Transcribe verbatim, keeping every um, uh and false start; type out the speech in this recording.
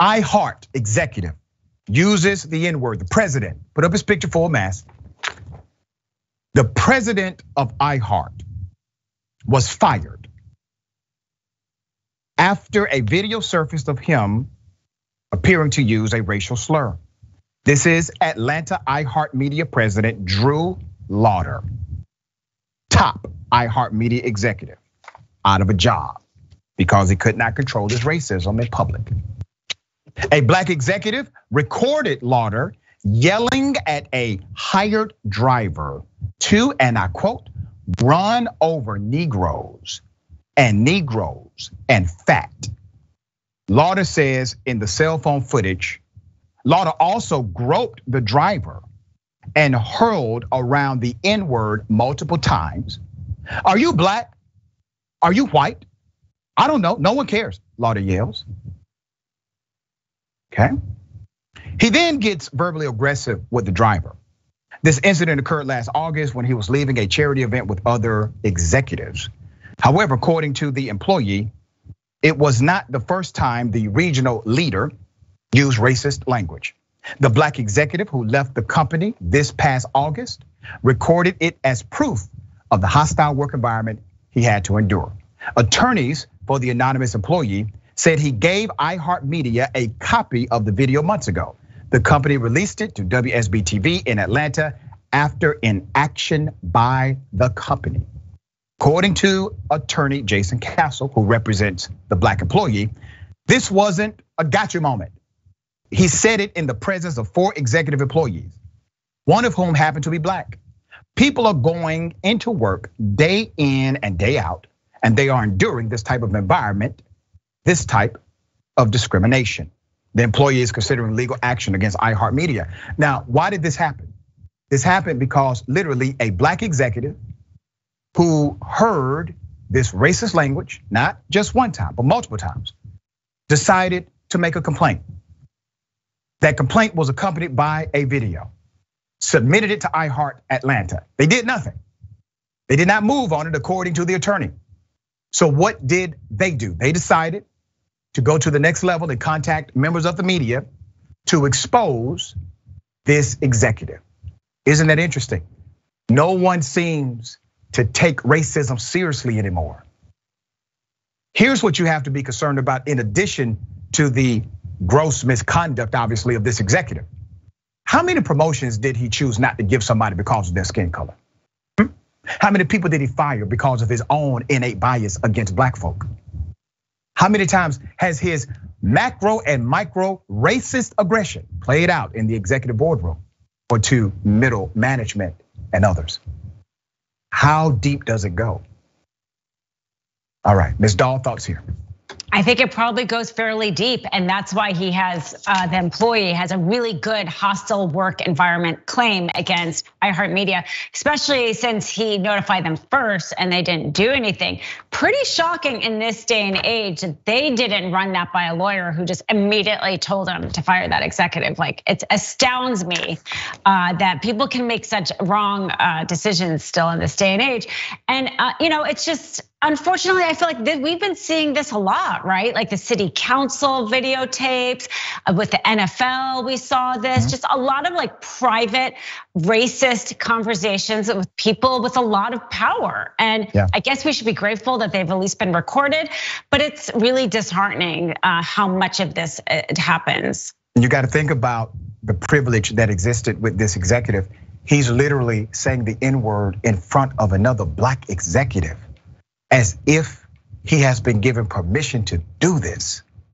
iHeart executive uses the N-word, the president, put up his picture full mask. The president of iHeart was fired after a video surfaced of him appearing to use a racial slur. This is Atlanta iHeartMedia president Drew Lauter, top iHeartMedia executive, out of a job because he could not control his racism in public. A black executive recorded Lauter yelling at a hired driver to, and I quote, run over Negroes and Negroes and fat. Lauter says in the cell phone footage, Lauter also groped the driver and hurled around the N-word multiple times. Are you black? Are you white? I don't know, no one cares, Lauter yells. Okay. He then gets verbally aggressive with the driver. This incident occurred last August when he was leaving a charity event with other executives. However, according to the employee, it was not the first time the regional leader used racist language. The black executive who left the company this past August recorded it as proof of the hostile work environment he had to endure. Attorneys for the anonymous employee said he gave iHeartMedia a copy of the video months ago. The company released it to W S B T V in Atlanta after inaction by the company. According to attorney Jason Castle, who represents the black employee, this wasn't a gotcha moment. He said it in the presence of four executive employees, one of whom happened to be black. People are going into work day in and day out, and they are enduring this type of environment, this type of discrimination. The employee is considering legal action against iHeartMedia. Now, why did this happen? This happened because literally a black executive who heard this racist language, not just one time, but multiple times, decided to make a complaint. That complaint was accompanied by a video, submitted it to iHeart Atlanta. They did nothing. They did not move on it according to the attorney. So what did they do? They decided to go to the next level and contact members of the media to expose this executive. Isn't that interesting? No one seems to take racism seriously anymore. Here's what you have to be concerned about in addition to the gross misconduct, obviously, of this executive. How many promotions did he choose not to give somebody because of their skin color? How many people did he fire because of his own innate bias against black folk? How many times has his macro and micro racist aggression played out in the executive boardroom or to middle management and others? How deep does it go? All right, Miz Dahl, thoughts here. I think it probably goes fairly deep, and that's why he has, the employee has a really good hostile work environment claim against iHeartMedia, especially since he notified them first and they didn't do anything. Pretty shocking in this day and age that they didn't run that by a lawyer who just immediately told him to fire that executive. Like, it astounds me that people can make such wrong decisions still in this day and age. And you know, it's just, unfortunately, I feel like we've been seeing this a lot, right? Like the city council videotapes, with the N F L, we saw this, just a lot of like private racist conversations with people with a lot of power. And yeah. I guess we should be grateful that they've at least been recorded, but it's really disheartening how much of this it happens. You got to think about the privilege that existed with this executive. He's literally saying the N-word in front of another black executive, as if he has been given permission to do this.